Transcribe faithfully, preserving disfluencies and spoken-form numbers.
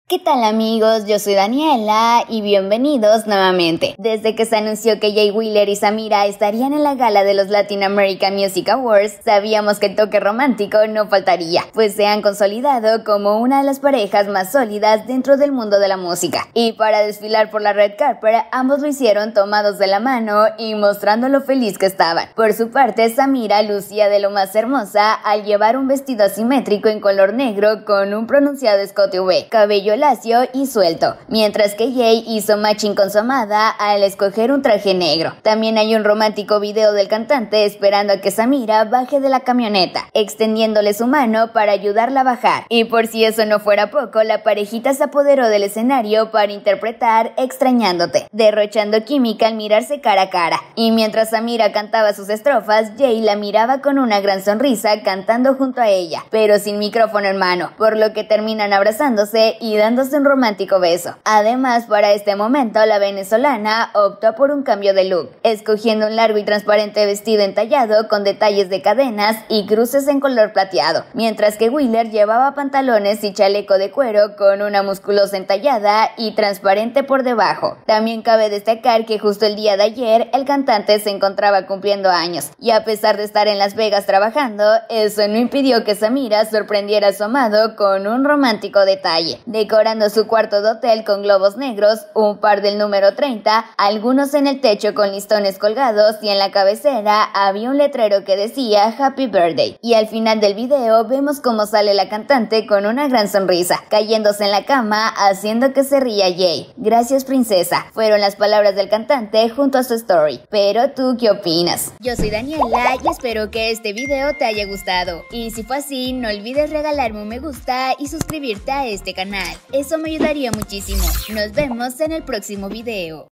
¿Qué tal amigos? Yo soy Daniela y bienvenidos nuevamente. Desde que se anunció que Jay Wheeler y Samira estarían en la gala de los Latin American Music Awards, sabíamos que el toque romántico no faltaría, pues se han consolidado como una de las parejas más sólidas dentro del mundo de la música. Y para desfilar por la red carpet, ambos lo hicieron tomados de la mano y mostrando lo feliz que estaban. Por su parte, Samira lucía de lo más hermosa al llevar un vestido asimétrico en color negro con un pronunciado escote V, cabello lacio y suelto, mientras que Jay hizo matching con su amada al escoger un traje negro. También hay un romántico video del cantante esperando a que Samira baje de la camioneta, extendiéndole su mano para ayudarla a bajar. Y por si eso no fuera poco, la parejita se apoderó del escenario para interpretar Extrañándote, derrochando química al mirarse cara a cara. Y mientras Samira cantaba sus estrofas, Jay la miraba con una gran sonrisa cantando junto a ella, pero sin micrófono en mano, por lo que terminan abrazándose y dándose un romántico beso. Además, para este momento, la venezolana optó por un cambio de look, escogiendo un largo y transparente vestido entallado con detalles de cadenas y cruces en color plateado, mientras que Wheeler llevaba pantalones y chaleco de cuero con una musculosa entallada y transparente por debajo. También cabe destacar que justo el día de ayer, el cantante se encontraba cumpliendo años, y a pesar de estar en Las Vegas trabajando, eso no impidió que Samira sorprendiera a su amado con un romántico detalle, decorando su cuarto de hotel con globos negros, un par del número treinta, algunos en el techo con listones colgados y en la cabecera había un letrero que decía Happy Birthday. Y al final del video vemos cómo sale la cantante con una gran sonrisa, cayéndose en la cama haciendo que se ría Jay. Gracias princesa, fueron las palabras del cantante junto a su story. Pero ¿tú qué opinas? Yo soy Daniela y espero que este video te haya gustado. Y si fue así, no olvides regalarme un me gusta y suscribirte a este canal. Eso me ayudaría muchísimo. Nos vemos en el próximo video.